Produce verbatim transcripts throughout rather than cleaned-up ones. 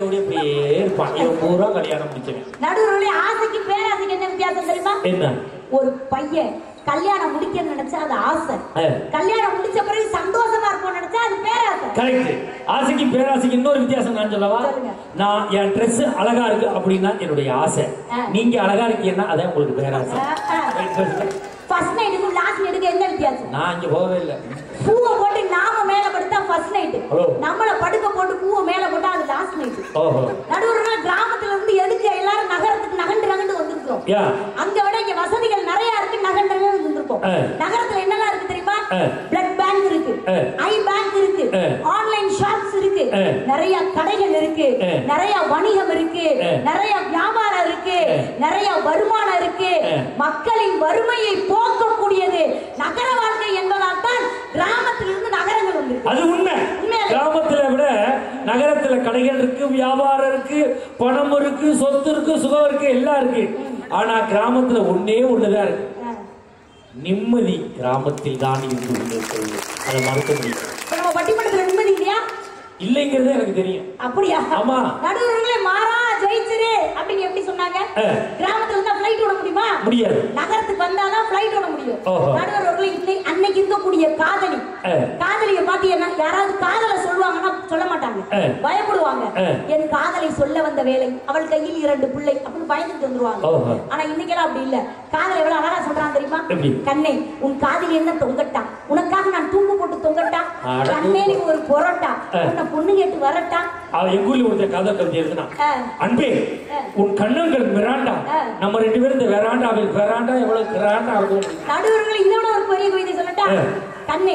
வந்தோடனே அப்படியே இருப்பான். இவன் பூரா கல்யாணம் முடிச்சவன். நடுவுல ஆசைக்கு பேராசைக்கு என்ன வித்தியாசம் தெரியுமா? என்ன? ஒரு பையன் கல்யாணம் முடிக்க நினைச்சா அது ஆசை, கல்யாணம் முடிச்ச பிறகு சந்தோஷமா இருக்கும் நினைச்சா அது பேராசை. கரெக்ட். ஆசைக்கு பேராசைக்கு இன்னொரு வித்தியாசம் நான் சொல்லவா? நான் என் ட்ரெஸ் அழகா இருக்கு அப்படின்னா என்னுடைய ஆசை, நீங்க அழகா இருக்கீங்கன்னா அதான் உங்களுக்கு பேராசை. ஃபர்ஸ்ட் நைட்டுக்கும் லாஸ்ட் நைட்டுக்கு என்ன வித்தியாசம்? நான் இங்க போகவே இல்லை. பூவை போட்டு நாம மேல படுத்தா ஃபர்ஸ்ட் நைட், நம்மள படுக்க போட்டு பூவை மேல போட்டா அது லாஸ்ட் நைட். நடுவுல கிராமத்துல இருந்து எதுக்கு எல்லாரும் நகரத்துக்கு நகண்டு நகண்டு வந்திருக்கோம். அங்க விட இங்க வசதிகள் நிறைய இருக்கு, நகண்டு நகண்டு வந்திருக்கோம். நகரத்துல என்னெல்லாம் இருக்கு தெரியுமா? பிளட் பேங்க் இருக்கு, ஐ பேங்க் இருக்கு, ஆன்லைன் ஷாப்ஸ் இருக்கு, நிறைய கடைகள் இருக்கு, நிறைய வணிகம் இருக்கு, நிறைய வியாபாரம் இருக்கு, நிறைய வருமானம் இருக்கு. மக்களின் வறுமையை போக்கக்கூடியது நகர வாழ்க்கை என்பதால் தான் கிராமத்திலிருந்து நகரங்கள் வந்து. அது உண்மை. கிராமத்துல விட நகரத்துல கடைகள் இருக்கு, வியாபாரம் இருக்கு, பணம் இருக்கு, சொத்து இருக்கு, சுகம் இருக்கு, எல்லாம் இருக்கு. ஆனா கிராமத்துல ஒன்னே ஒண்ணுதான் இருக்கு, நிம்மதி. கிராமத்தில் தான் இருந்து கொண்டிருக்கிறது. அதை மறுக்க முடியும். நம்ம பட்டிமன்றத்துல நிம்மதி இல்லையா? இல்லைங்கிறது எனக்கு தெரியும். அப்படியா? ஆமா. நடுவர்களே மாறா ஜெயிச்சிரு அப்படின்னு எப்படி சொன்னாங்க? கிராமத்துல இருந்தா ஃளைட் ஓட முடியுமா? முடியாது. நகரத்துக்கு வந்தாதான் ஃளைட் ஓட முடியும். நடுவர்களே இன்னைக்கு அன்னைக்கு இருக்கக்கூடிய காதலி, காதலியை பார்த்து என்ன யாராவது காதலை சொல்லுவாங்கன்னா சொல்ல மாட்டாங்க, பயப்படுவாங்க. என் காதலை சொல்ல வந்த வேலை, அவள் கையில் இரண்டு பிள்ளை அப்படின்னு பயந்துட்டு வந்துருவாங்க. ஆனா இன்னைக்கெல்லாம் அப்படி இல்ல. காதலை எவ்வளவு அழகா சொல்றான் தெரியுமா? கண்ணே உன் காதலி என்ன தொங்கட்டா, உனக்காக நான் தூக்கு போட்டு தொங்கட்டா, கண்ணே நீ ஒரு பொரோட்டா, பொண்ணு கேட்டு வரட்டா. அவ எங்க ஊர்ல ஒருத்தர் காதல் கவிதை எழுதுனா, அன்பே உன் கண்ணங்கள் மிராண்டா, நம்ம ரெண்டு பேரும் இந்த வெராண்டாவில் வெராண்டா எவ்வளவு கிராண்டா இருக்கும். நடுவர்கள் இதோட ஒரு பெரிய கவிதை சொல்லட்டா? கண்ணே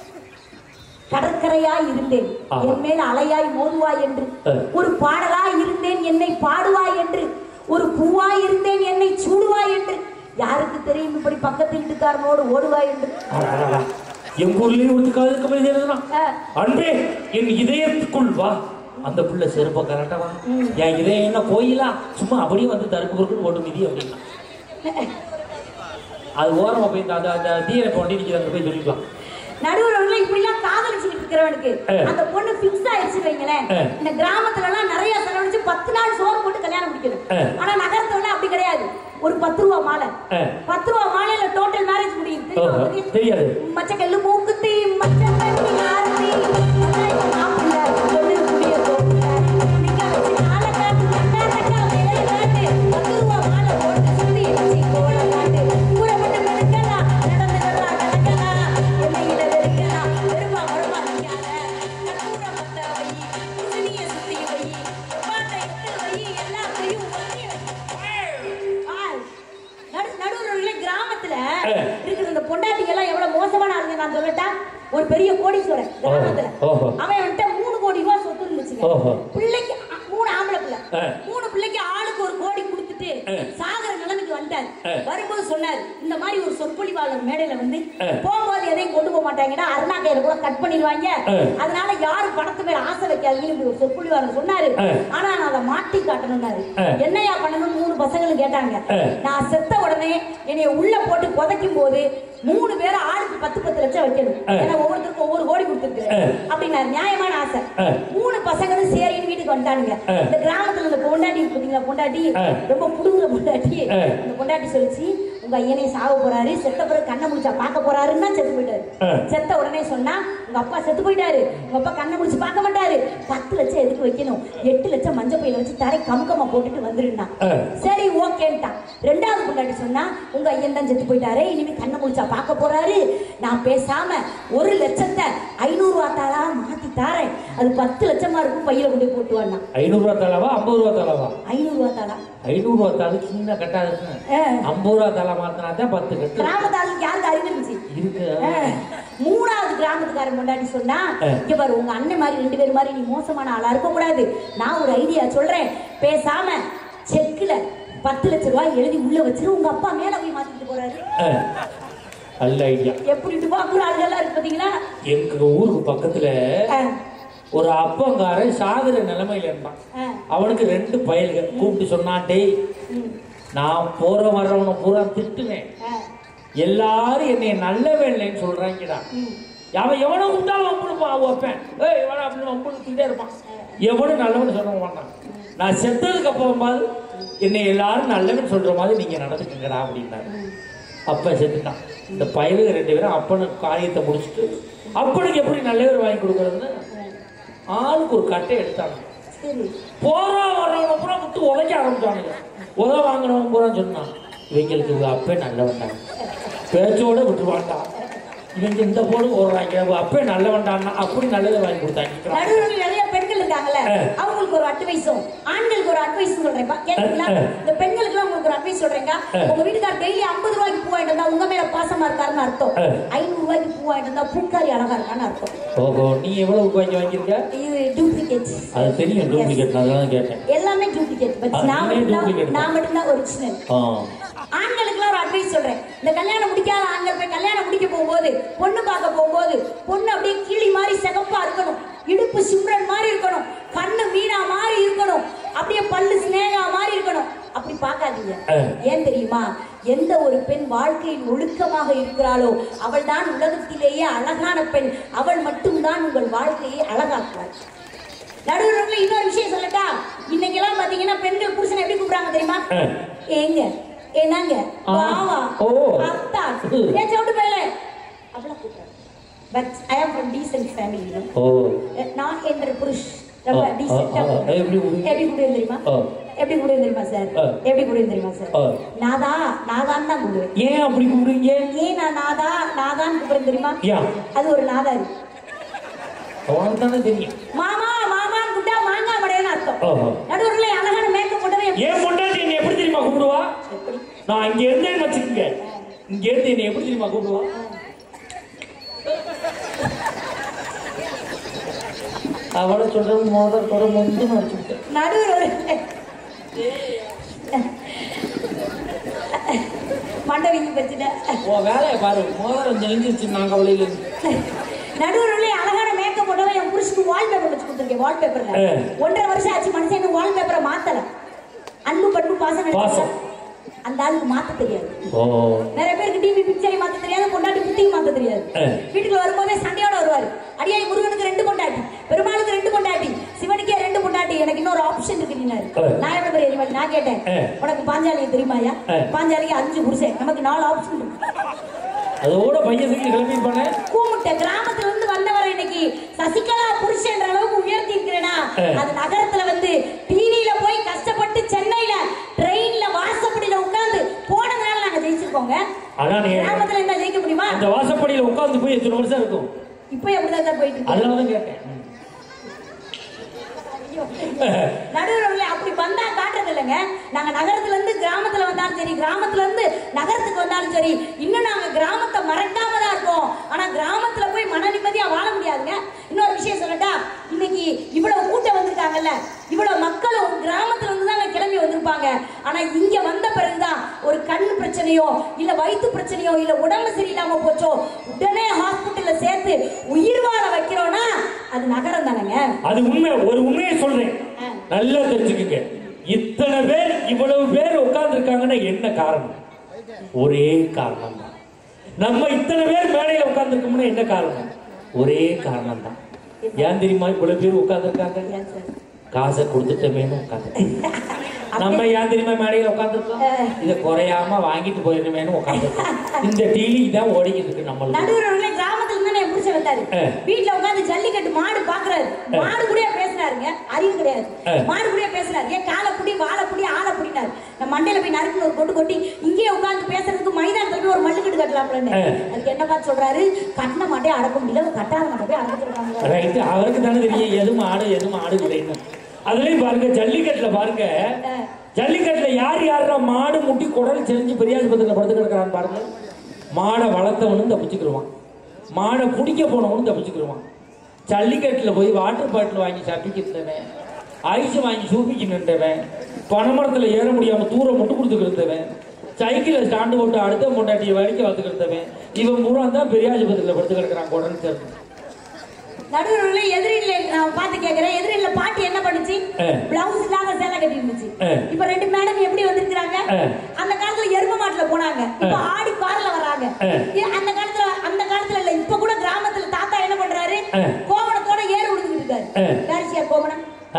கடற்கரையாய் இருந்தேன் என் மேல் அலையாய் மோதுவாய் என்று, ஒரு பாடலாய் இருந்தேன் என்னை பாடுவாய் என்று, ஒரு பூவாய் இருந்தேன் என்னை சூடுவாய் என்று, யாருக்கு தெரியும் இப்படி பக்கத்து வீட்டுக்காரனோடு ஓடுவாய் என்று. எங்க ஊர்லயும் ஒரு காதல் கவிதை எழுதுனா, அன்பே என் இதயத்துக்குள் வா, அந்த புள்ள செருப்ப கரெக்டவா, என் இதயம் என்ன கோயிலா, சும்மா அப்படியே வந்து தருக்கு பொருட்கள் ஓட்டு மிதி அப்படின்னா அது ஓரமா போய் அந்த தீரை போண்டி நீங்க அங்க போய் சொல்லிக்கலாம். நடுவர்கள் இப்படி எல்லாம் காதலிச்சுட்டு இருக்கிறவனுக்கு அந்த பொண்ணு பிக்ஸ் ஆயிடுச்சு வைங்களேன். இந்த கிராமத்துல எல்லாம் நிறைய செலவழிச்சு பத்து நாள் சோறு போட்டு கல்யாணம் முடிக்கணும். ஆனா நகரத்துல அப்படி கிடையாது. ஒரு பத்து ரூபா மாலை, பத்து ரூபா மாலையில டோட்டல் மேரேஜ் முடியும். தெரியாது. மச்சக்கல்லு மூக்குத்தி மச்சக்கல்லு ஆரத்தி ஒரு பெரிய கோடீஸ்வரன் கிராமத்துல, அவன் வந்துட்டு மூணு கோடி ரூபாய் சொத்து இருந்துச்சு. பிள்ளைக்கு மூணு ஆம்பளை பிள்ளை, மூணு பிள்ளைக்கு ஆளுக்கு ஒரு கோடி கொடுத்துட்டு சாகர நிலைமைக்கு வந்துட்டாரு. வரும்போது சொன்னாரு, இந்த மாதிரி ஒரு சொற்பொழிவாளர் மேடையில வந்து போகும்போது எதையும் கொண்டு போக மாட்டாங்கன்னா அருணா கையில கூட கட் பண்ணிடுவாங்க, அதனால யாரும் பணத்து மேல ஆசை வைக்காதீங்கன்னு ஒரு சொற்பொழிவாளர் சொன்னாரு. ஆனா நான் அதை மாட்டி காட்டணும்னாரு. என்னையா பண்ணணும் மூணு பசங்களும் கேட்டாங்க. நான் செத்த உடனே என்னைய உள்ள போட்டு புதைக்கும் போது மூணு பேரும் ஆளுக்கு பத்து பத்து லட்சம் வைக்கணும், ஏன்னா ஒவ்வொருத்தருக்கும் ஒவ்வொரு கோடி கொடுத்துருக்கு அப்படின்னாரு. நியாயமான ஆசை. மூணு பசங்களும் சரின்னு வீட்டுக்கு வந்துட்டானுங்க. இந்த கிராமத்துல இந்த பொண்டாட்டி பாத்தீங்களா, பொண்டாட்டி ரொம்ப புடுங்குற பொண்டாட்டி. இந்த பொண்டாட்டி சொல்லிச்சு, உங்க ஐயனே சாக போறாரு, செத்த பிறகு கண்ணை முடிச்சா பார்க்க போறாருன்னா செத்து போயிட்டாரு. செத்த உடனே சொன்னா உங்க அப்பா செத்து போயிட்டாரு, உங்க அப்பா கண்ணை முடிச்சு பார்க்க மாட்டாரு, பத்து லட்சம் எதுக்கு வைக்கணும், எட்டு லட்சம் மஞ்சள் பையில வச்சு தரை கமுக்கமா போட்டுட்டு வந்துருந்தான். சரி ஓகேன்ட்டான். ரெண்டாவது பொண்டாட்டி சொன்னா, உங்க ஐயன் தான் செத்து போயிட்டாரு, இனிமே கண்ணை முடிச்சா பார்க்க போறாரு, நான் பேசாம ஒரு லட்சத்தை ஐநூறு ரூபா தாளா மாத்தி தாரேன், அது பத்து லட்சமா இருக்கும், பையில கொண்டு போட்டு வாங்க. ஐநூறு ரூபா தாளாவா ஐம்பது ரூபா தாளாவா? ஐநூறு ரூபா தாளா. ஐநூறு ரூபா தாளு சின்ன கட்டா இருக்கு, ஐம்பது ரூபா தாளா மாத்தினாதான் பத்து கட்டு. கிராமத்தாளுக்கு யாருக்கு அறிவு இருந்துச்சு இருக்கு. மூணாவது கிராமத்துக்காரன் முன்னாடி சொன்னா, இங்க பாரு உங்க அண்ணன் மாதிரி ரெண்டு பேர் மாதிரி நீ மோசமான ஆளா இருக்க கூடாது, நான் ஒரு ஐடியா சொல்றேன், பேசாம செக்குல பத்து லட்சம் ரூபாய் எழுதி உள்ள வச்சிரு, உங்க அப்பா மேல போய் மாத்திட்டு போறாரு. நல்ல ஐடியா. எப்படி பாக்குற ஆளுகள் இருக்கு பாத்தீங்களா? எங்க ஊருக்கு பக்கத்துல ஒரு அப்பங்காரன் சாகுற நிலைமையில இருந்தான். அவனுக்கு ரெண்டு பயல்கள் கூப்பிட்டு சொன்னான்டே, நான் போற வர்றவனை பூரா திட்டுவேன், எல்லாரும் என்னை நல்ல வேலைன்னு சொல்றாங்கடா, அவன் எவனை உண்டாலும் வம்புடுப்பான் வைப்பேன், ஏய் எவனா அப்படின்னு வம்புடுத்துட்டே இருப்பான். எவனும் நல்லவன் சொல்ல மாட்டான். நான் செத்ததுக்கு அப்புறமா என்னை எல்லாரும் நல்லவன் சொல்ற மாதிரி நீங்க நடந்துக்குங்கடா அப்படின்னாரு. அப்ப செத்துட்டான். இந்த பயலுக ரெண்டு பேரும் அப்பனுக்கு காரியத்தை முடிச்சுட்டு அப்பனுக்கு எப்படி நல்லவர் வாங்கி கொடுக்கறதுன்னு ஆளுக்கு ஒரு கட்டை எடுத்தாங்க. போறா வர்றவன பூரா விட்டு உழைக்க ஆரம்பிச்சானுங்க. உத வாங்கினவன் பூரா சொன்னான், இவங்களுக்கு அப்பே நல்லவன்டாங்க, பேச்சோட விட்டுருவான்டா, இவங்க இந்த போடு ஓடுறாங்க, அப்பே நல்லவன்டான்னா அப்படி நல்லதை வாங்கி கொடுத்தாங்க. நடுவில் நிறைய பெண்கள் இருக்காங்கல்ல, அவங்களுக்கு ஒரு அட்வைஸும் ஆண்களுக்கு ஒரு அட்வைஸ் சொல்றேன் கேட்டீங்களா? இந்த பெண்களுக்கு உங்களுக்கு ஒரு அட்வைஸ் சொல்றேங்க. உங்க வீட்டுக்கார டெய்லி ஐம்பது ரூபாய்க்கு பூ வாங்கிட்டு இருந்தா உங்க மேல பாசமா இருக்காருன்னு அர்த்தம். ஐநூறு ரூபாய்க்கு பூ வாங்கிட்டு இருந்தா பூக்காரி அழகா இருக்கான்னு அர்த்தம். ஓஹோ, நீ எவ்வளவு வாங்கி வாங்கியிருக்க? இது டூப்ளிகேட். அது தெரியும், டூப்ளிகேட். நான் கேட்டேன். எல்லாமே டூப்ளிகேட். பட் நான் மட்டும் நான் மட்டும் தான் ஒரிஜினல். ஆண்களுக்குலாம் ஒரு அட்வைஸ் சொல்றேன். இந்த கல்யாணம் முடிக்காத ஆண்கள் போய் கல்யாணம் முடிக்க போகும்போது, பொண்ணு பார்க்க போகும்போது, பொண்ணு அப்படியே கிளி மாதிரி சிகப்பா இருக்கணும், இடுப்பு சிம்ரன் மாதிரி இருக்கணும், கண்ணு மீனா மாதிரி இருக்கணும், அப்படியே பல்லு சினேகா மாதிரி இருக்கணும். அப்படி பார்க்காதீங்க. ஏன் தெரியுமா? எந்த ஒரு பெண் வாழ்க்கையில் ஒழுக்கமாக இருக்கிறாளோ அவள் தான் உலகத்திலேயே அழகான பெண். அவள் மட்டும்தான் உங்கள் வாழ்க்கையை அழகாக்குவாள். நடுவில் இன்னொரு விஷயம் சொல்லட்டா? இன்னைக்கு எல்லாம் பாத்தீங்கன்னா பெண்கள் புருஷனை எப்படி கூப்பிடுறாங்க தெரியுமா? ஏங்க, என்னங்க, பாவா, அத்தா, ஏன் சவுண்டு போயல அவ்வளவு கூப்பிடுறாங்க. But I am from descent family. நான் என்ற புருஷ் ரொம்ப டீசன்ட்டா எப்படி கூப்பிடுவேன் தெரியுமா? எப்படி கூப்பிடுவேன் தெரியுமா சார்? எப்படி கூப்பிடுவேன் தெரியுமா சார்? நாதா, நாதான் தான் கூப்பிடுவேன். ஏன் அப்படி கூப்பிடுவீங்க? ஏன் நான் நாதா நாதான் கூப்பிடுறேன் தெரியுமா? அது ஒரு நாதா இருக்கு. தெரியும். மாமா மாமான்னு கூப்பிட்டா மாங்காய் மடையன்னு அர்த்தம். நடுவுல அழகான மேக்கப் போட்டவே ஏன் பொண்டாட்டி என்ன எப்படி தெரியுமா கூப்பிடுவா? நான் இங்க இருந்தேன்னு வச்சுக்கோங்க, இங்க இருந்து என்ன எப்படி தெரியுமா கூப்பிடுவா? அவளை சொல்றது மோதல் தொட முந்து நடிச்சுட்டேன். நடுவில் மண்டவிக்கு பிரச்சனை. ஓ வேலையை பாரு, மோதிரம் ஜெயிஞ்சிருச்சு. நாங்க அவளையில நடுவுல அழகான மேக்கப் போட்டவ என் புருஷனுக்கு வால்பேப்பர் வச்சு கொடுத்துருக்கேன். வால்பேப்பர்ல ஒன்றரை வருஷம் ஆச்சு மனுஷன் வால்பேப்பரை மாத்தல. அன்பு பண்பு பாசம் பாசம் அந்த ஆளுக்கு மாத்த தெரியாது. நிறைய பேருக்கு டிவி பிக்சரை மாத்த தெரியாது, பொண்டாட்டி புத்தியும் மாத்த தெரியாது. வீட்டுக்கு வரும்போதே சண்டையோட வருவாரு. அடியாய் முருகனுக்கு ரெண்டு பொண்டாட்டி, பெருமாளுக்கு ரெண்டு பொண்டாட்டி, சிவனுக்கே ரெண்டு பொண்டாட்டி, எனக்கு இன்னொரு ஆப்ஷன் இருக்கு. நான் எவ்வளவு பெரிய அறிவாளி? நான் கேட்டேன், உனக்கு பாஞ்சாலியை தெரியுமாயா? பாஞ்சாலிக்கு அஞ்சு புருஷன், நமக்கு நாலு ஆப்ஷன் இருக்கு. அதோட பையன் கிளம்பி போனேன். கூமுட்ட கிராமத்துல இருந்து வந்தவரை இன்னைக்கு சசிகலா புருஷன்ற அளவுக்கு உயர்த்தி இருக்கிறேனா? அது நகரத்துல வந்து டிவியில போய் கஷ்டப்பட்டு சென்னையில ட்ரெயின்ல வாசப்படியில உட்கார்ந்து போனதுனால நாங்க ஜெயிச்சிருக்கோங்க. கிராமத்துல என்ன ஜெயிக்க முடியுமா? அந்த வாசப்படியில உட்கார்ந்து போய் எத்தனை வருஷம் இருக்கும்? இப்ப எப்படிதான் சார் போயிட்டு இருக்கு? அதனாலதான் கேட்டேன். நடுவுல அப்படி வந்தா காட்டுறது இல்லைங்க. நாங்க நகரத்துல இருந்து கிராமத்துல வந்தாலும் சரி, கிராமத்துல இருந்து நகரத்துக்கு வந்தாலும் சரி, இன்னும் நாங்க கிராமத்தை மறக்காம தான் இருக்கோம். ஆனா கிராமத்துல போய் மன நிம்மதியா வாழ முடியாதுங்க. இன்னொரு விஷயம் சொல்லட்டா? இன்னைக்கு இவ்வளவு கூட்டம் வந்திருக்காங்கல்ல, இவ்வளவு மக்களும் கிராமத்துல இருந்து தான் கிளம்பி வந்திருப்பாங்க. ஆனா இங்க வந்த பிறகுதான் ஒரு கண் பிரச்சனையோ இல்ல வயிற்று பிரச்சனையோ இல்ல உடம்பு சரியில்லாம போச்சோ உடனே ஹாஸ்பிட்டல்ல சேர்த்து உயிர் வாழ வைக்கிறோம்னா அது நகரம் தானேங்க. அது உண்மை. ஒரு உண்மையை சொல்றேன், நல்லா தெரிஞ்சுக்கங்க. இத்தனை பேர் இவ்வளவு பேர் உட்கார்ந்து இருக்காங்கன்னா என்ன காரணம்? ஒரே காரணம் தான். நம்ம இத்தனை பேர் மேடையில உட்கார்ந்து இருக்கோம்னா என்ன காரணம்? ஒரே காரணம் தான். ஏன் தெரியுமா இவ்வளவு பேர் உட்கார்ந்து இருக்காங்க? காசை கொடுத்துட்டமே உட்காந்து. நம்ம ஏன் தெரியுமா மேடையில உட்காந்துருக்கோம்? இதை குறையாம வாங்கிட்டு போயிடணுமேனு உட்காந்துருக்கோம். இந்த டிவி தான் ஓடிக்கிட்டு இருக்கு. நம்ம நடுவுல கிராமத்துல இருந்து என் புருஷன் வந்தாரு, வீட்டுல உட்காந்து ஜல்லிக்கட்டு மாடு பாக்குறாரு. மாடு கூட பேசினாருங்க, அறிவு கிடையாது. மாடு கூட பேசினாரு. ஏன் காலை புடி வாழை புடி ஆளை புடினாரு. நம்ம மண்டையில போய் நறுக்கு ஒரு கொண்டு கொட்டி இங்கே உட்காந்து பேசுறதுக்கு மைதானத்துல போய் ஒரு மல்லுக்கட்டு கட்டலாம்லன்னு. அதுக்கு என்ன பார்த்து சொல்றாரு? கட்டின மாட்டே அடக்க முடியல, கட்டாத மாட்டே போய் அடக்கிட்டு. அவருக்கு தானே தெரியும் எது மாடு எது மாடு கிடையாது. அதுலயும் பாருங்க, ஜல்லிக்கட்டுல பாருங்க, ஜல்லிக்கட்டுல யார் யாரா மாடு முட்டி குடல் செஞ்சு பெரியாஸ்பத்திரியில படுத்து கிடக்கிறான்னு பாருங்க. மாடை வளர்த்தவனும் தப்பிச்சுக்கிடுவான், மாடை பிடிக்க போனவனும் தப்பிச்சுக்கிடுவான். ஜல்லிக்கட்டுல போய் வாட்டர் பாட்டில் வாங்கி சப்பிக்கிட்டவன், ஐஸ் வாங்கி சூப்பிக்கு நின்றவன், பனைமரத்துல ஏற முடியாம தூரம் முட்டு கொடுத்துக்கிட்டவன், சைக்கிள ஸ்டாண்டு போட்டு அடுத்த பொண்டாட்டியை வலிக்க வந்துக்கிட்டவன், இவன் பூரா தான் பெரியாஸ்பத்திரியில படுத்து கிடக்கிறான் குடல் சேர்ந்து. நடுவுல எதிரில நான் பாத்து கேக்குறேன், எதிரில பாட்டி என்ன பண்ணுச்சு? பிளவுஸ் இல்லாத சேலை கட்டி இருந்துச்சு. இப்ப ரெண்டு மேடம் எப்படி வந்திருக்காங்க? அந்த காலத்துல எரும மாட்டுல போனாங்க, இப்ப ஆடி கார்ல வராங்க. அந்த காலத்துல அந்த காலத்துல இல்ல, இப்ப கூட கிராமத்துல தாத்தா என்ன பண்றாரு? கோவணத்தோட ஏறு உடுத்திட்டு இருக்காரு. காரிசியா கோவணம்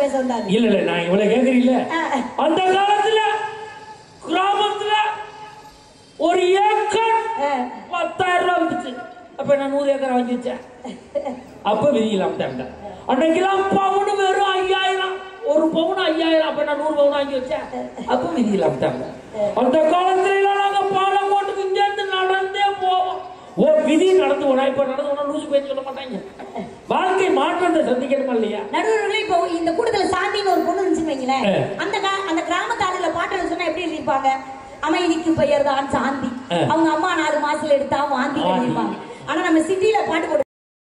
பேச வந்தாரு. இல்ல இல்ல நான் இவ்வளவு கேக்குறீங்கள, அந்த காலத்துல கிராமத்துல ஒரு ஏக்கர் பத்தாயிரம் ரூபாய் வந்துச்சு. அப்ப நான் நூறு ஏக்கர் வாங்கி வச்சேன். அப்ப விதிக்கலாம் தேவை. அன்னைக்கெல்லாம் பவுன் வெறும் ஐயாயிரம், ஒரு பவுன் ஐயாயிரம். அப்ப நான் நூறு பவுன் வாங்கி வச்சேன். அப்ப விதிக்கலாம் தேவை. அந்த காலத்துல நாங்க பாலக்கோட்டுக்கு இங்க இருந்து நடந்தே போவோம். ஒரு விதி நடந்து போனா இப்ப நடந்து போனா லூசு பேச்சு சொல்ல மாட்டாங்க. வாழ்க்கை மாற்றத்தை சந்திக்கணுமா இல்லையா? நடுவர்களே, இப்போ இந்த கூட்டத்துல சாந்தின்னு ஒரு பொண்ணு இருந்துச்சு வைங்களேன். அந்த அந்த கிராமத்தாளுல பாட்டு சொன்னா எப்படி எழுதிருப்பாங்க? அமைதிக்கு பெயர் தான் சாந்தி. அவங்க அம்மா நாலு மாசத்துல எடுத்தா வாந்தி எழுதிருப்பாங்க. ஆனா நம்ம சிட்டில பாட்டு போட்டு